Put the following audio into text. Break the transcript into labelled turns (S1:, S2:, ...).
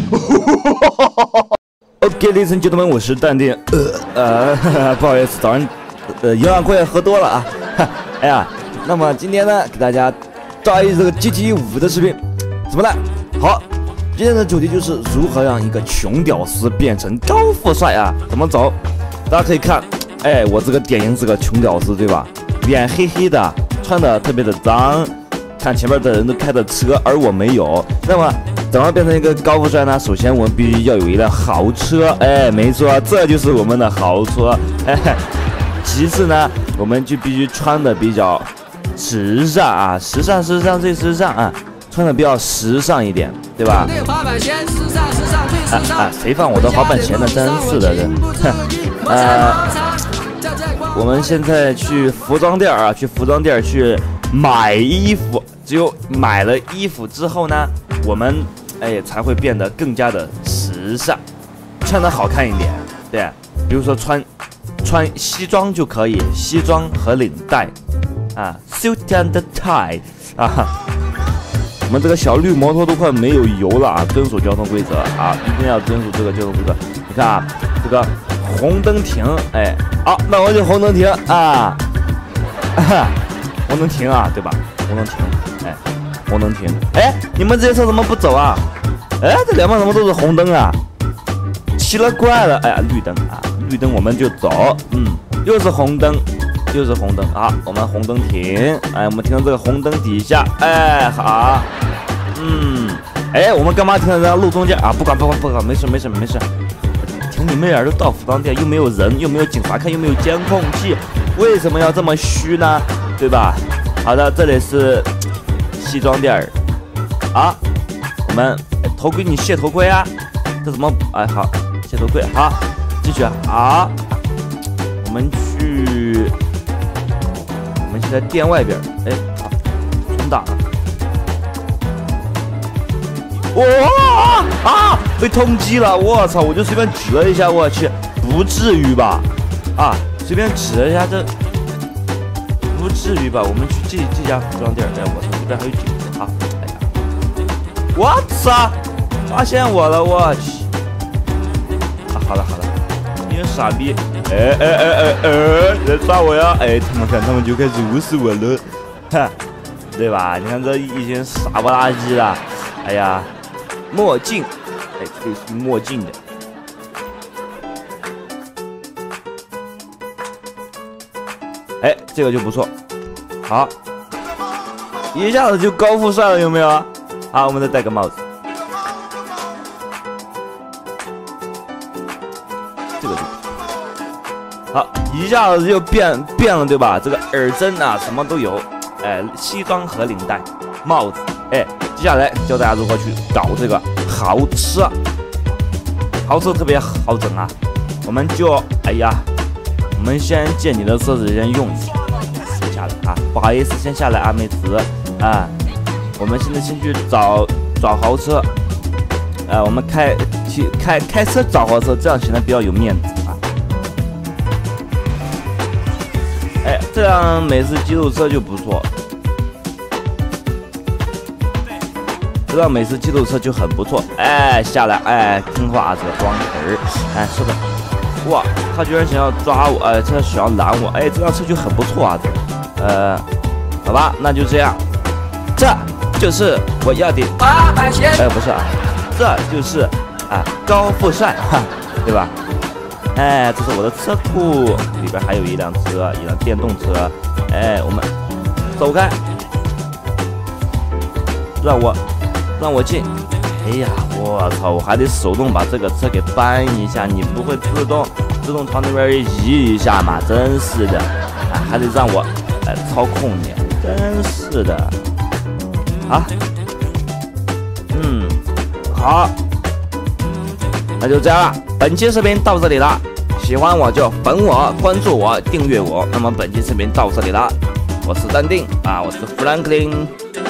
S1: OK， ladies and gentlemen，我是淡定。不好意思，早上营养快喝多了啊。哎呀，那么今天呢，给大家抓一这个 GT5的视频，怎么了？好，今天的主题就是如何让一个穷屌丝变成高富帅啊？怎么走？大家可以看，哎，我这个典型是个穷屌丝，对吧？脸黑黑的，穿的特别的脏，看前面的人都开的车，而我没有。那么怎么变成一个高富帅呢？首先我们必须要有一辆豪车，哎，没错，这就是我们的豪车。哎，其次呢，我们就必须穿的比较时尚啊，时尚最时尚啊，穿的比较时尚一点，对吧？谁放我的滑板鞋呢？真是的，我们现在去服装店啊，去买衣服。只有买了衣服之后呢，我们才会变得更加的时尚，穿得好看一点。对，比如说穿西装就可以，西装和领带啊 ，suit and tie 啊。我们这个小绿摩托都快没有油了啊，遵守交通规则啊，一定要遵守这个交通规则。你看啊，这个红灯停，哎，好，那我就红灯停啊，红灯停啊，对吧？红灯停，哎，红灯停，哎，你们这些车怎么不走啊？哎，这两边怎么都是红灯啊？奇了怪了，哎呀，绿灯啊，绿灯我们就走，又是红灯，好，我们红灯停，哎，我们停到这个红灯底下，哎，好，哎，我们干嘛停在这路中间啊？不管，没事，停你妹儿，都到服装店，又没有人，又没有警察看，又没有监控器，为什么要这么虚呢？对吧？好的，这里是西装店儿啊，我们头盔，你卸头盔啊？这怎么？哎，好，卸头盔，好，继续啊，我们现在店外边，哎，好，存档，哇被通缉了，我操！我就随便指了一下，我去，不至于吧？啊，随便指了一下这。不至于吧？我们去这家服装店，哎，我操，这边还有警察啊！哎呀，我操，发现我了，我去！啊，好了，你傻逼！哎，来抓我呀！哎，他们就开始无视我了，哈，对吧？你看这一群傻不拉几的，哎呀，墨镜，哎，这是墨镜的。哎，这个就不错，好，一下子就高富帅了，有没有？好，我们再戴个帽子，这个就好，一下子就变了，对吧？这个耳针啊，什么都有，哎，西装和领带，帽子，哎，接下来教大家如何去搞这个豪车，豪车特别好整啊，我们就，哎呀。我们先借你的车子先用一下，下来啊，不好意思，先下来啊，妹子啊，我们现在先去找豪车，我们开车找豪车，这样显得比较有面子啊。哎，这辆美式肌肉车就不错，这辆美式肌肉车就很不错，哎，下来，哎，听话，这个装儿，哎，是的。哇，他居然想要抓我，他想要拦我，哎，这辆车就很不错啊，好吧，那就这样，这就是我要的不是啊，这就是啊高富帅哈，对吧？哎，这是我的车库，里边还有一辆电动车，哎，我们走开，让我进。哎呀，我操！我还得手动把这个车给搬一下，你不会自动朝那边移一下吗？真是的，还得让我操控你，真是的。啊，好，那就这样了。本期视频到这里了，喜欢我就粉我、关注我、订阅我。那么本期视频到这里了，我是淡定啊，我是 Franklin。